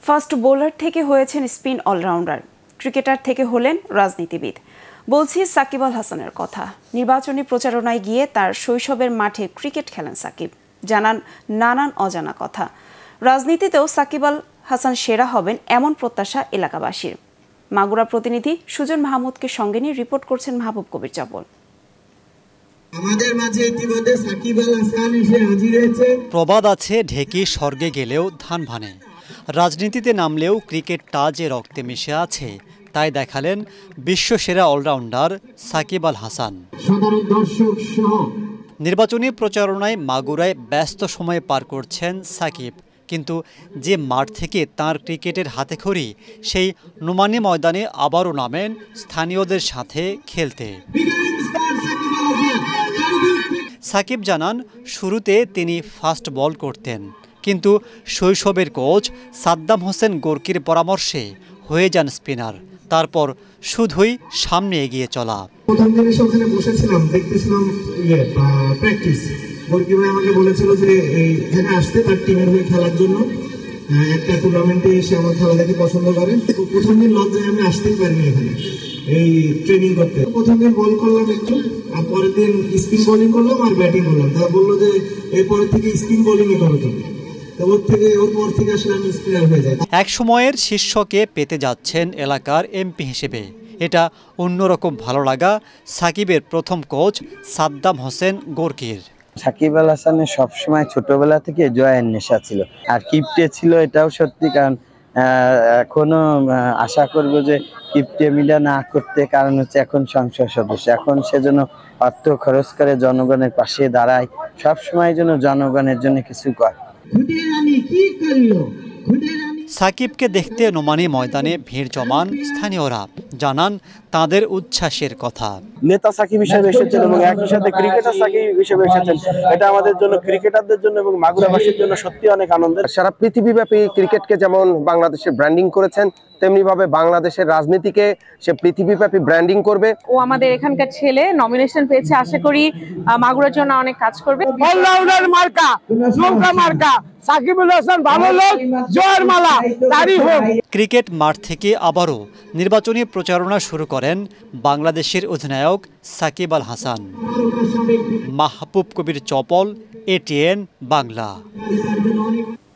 Fast bowler থেকে হয়েছেন spin allrounder, cricketer থেকে হলেন রাজনীতিবিদ। বলছি সাকিব আল হাসানের কথা। নির্বাচনী প্রচারণায় গিয়ে তার শৈশবের মাঠে ক্রিকেট খেলেন সাকিব, জানান নানান অজানা কথা। রাজনীতিতেও সাকিব আল হাসান সেরা হবেন এমন প্রত্যাশা এলাকাবাসীর। মাগুরা প্রতিনিধি সুজন মাহমুদকে সঙ্গে নিয়ে রিপোর্ট করছেন মাহবুব কবির চপল। আমাদের মাঝে ইতিমধ্যে সাকিব আল হাসান এসে হাজির হয়েছে। প্রবাদ আছে, ঢেকি স্বর্গে গেলেও ধান ভানে। রাজনীতিতে নামলেও ক্রিকেটটা যে রক্তে মিশে আছে তাই দেখালেন বিশ্বসেরা অলরাউন্ডার সাকিব আল হাসান। নির্বাচনী প্রচারণায় মাগুরায় ব্যস্ত সময় পার করছেন সাকিব, কিন্তু যে মাঠ থেকে তার ক্রিকেটের হাতেখড়ি সেই নোমানী ময়দানে আবারও নামেন স্থানীয়দের সাথে খেলতে। সাকিব জানান, শুরুতে তিনি ফাস্ট বল করতেন, কিন্তু শৈশবের কোচ সাদ্দাম হোসেন গোর্কির পরামর্শে হয়ে যান স্পিনার। তারপর শুধুই সামনে এগিয়ে চলা। প্রথম দিন ওখানে বসেছিলাম, দেখতেছিলাম প্র্যাকটিস। গোর্কি ভাই আমাকে বলেছিল যে এখানে আসতে, তার টিমের হয়ে খেলার জন্য একটা টুর্নামেন্টে এসে আমার খেলা দেখে পছন্দ করে। প্রথম দিন লজ্জায় আমি আসতেই পারিনি এখানে এই ট্রেনিং করতে। প্রথম দিন বল করলাম একটু, আর পরের দিন স্পিন বোলিং করলাম আর ব্যাটিং করলাম। তারা বললো যে এরপরের থেকে স্পিন বোলিংই করো তুমি। এক সময়ের শিষ্যকে পেতে যাচ্ছেন এলাকার এমপি হিসেবে। এটা অন্যরকম ভালো লাগা সাকিবের প্রথম কোচ সাদ্দাম হোসেন গোর্কির। সাকিব আল হাসানের সবসময় ছোটবেলা থেকে জয়ের নেশা ছিল, আর কিপ্টে ছিল, এটাও সত্যি। কারণ এখনো আশা করব যে কিপ্টে মিলা না করতে, কারণ হচ্ছে এখন সংসদ সদস্য, এখন সেজন্য অর্থ খরচ করে জনগণের পাশে দাঁড়ায়, সবসময় যেন জনগণের জন্য কিছু করে। সাকিবকে দেখতে নোমানী ময়দানে ভিড় জমান স্থানীয়রা, জানান তাদের উচ্ছ্বাসের কথা। নেতা সাকিব হিসেবে এসেছেন এবং একই সাথে ক্রিকেটার সাকিব হিসেবে এসেছেন, এটা আমাদের জন্য, ক্রিকেটারদের জন্য এবং মাগুরাবাসীর জন্য সত্যি অনেক আনন্দের। সারা পৃথিবীব্যাপী ক্রিকেটকে যেমন বাংলাদেশে ব্র্যান্ডিং করেছেন, তেমনি ভাবে বাংলাদেশের রাজনীতিকে সে পৃথিবীব্যাপী ব্র্যান্ডিং করবে। ও আমাদের এখানকার ছেলে, নমিনেশন পেয়েছে, আশা করি মাগুরার জন্য অনেক কাজ করবে। অলরাউন্ডার মার্কা, নৌকা মার্কা, সাকিবুল হাসান ভালো লোক, জয়ের মালা তারই হোক। ক্রিকেট মাঠ থেকে আবারও নির্বাচনী প্রচারণা শুরু করেন বাংলাদেশের অধিনায়ক সাকিব আল হাসান। মাহবুব কবির চপল, ATN বাংলা।